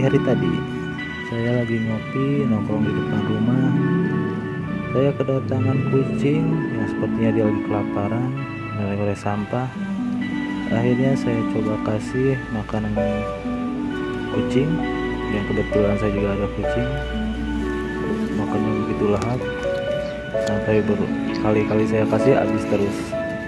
hari tadi saya lagi ngopi nongkrong di depan rumah. Saya kedatangan kucing yang sepertinya dia lagi kelaparan, melewati sampah. Akhirnya saya coba kasih makanan kucing, dan kebetulan saya juga ada kucing. Makannya begitu lahap, sampai berkali-kali saya kasih habis terus.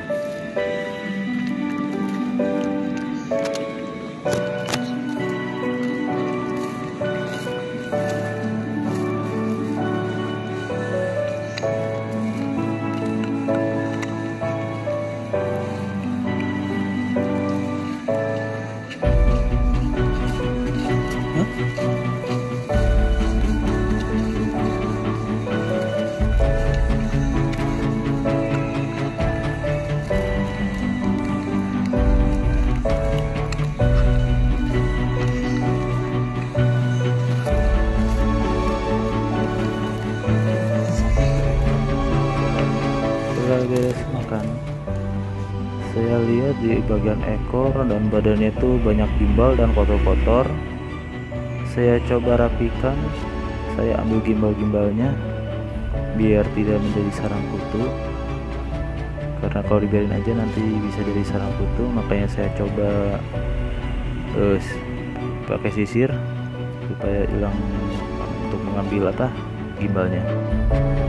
Setelah beres makan, saya lihat di bagian ekor dan badannya itu banyak gimbal dan kotor-kotor. Saya coba rapikan, saya ambil gimbal-gimbalnya biar tidak menjadi sarang kutu, karena kalau dibiarin aja nanti bisa jadi sarang kutu. Makanya saya coba pakai sisir supaya hilang untuk mengambil gimbalnya.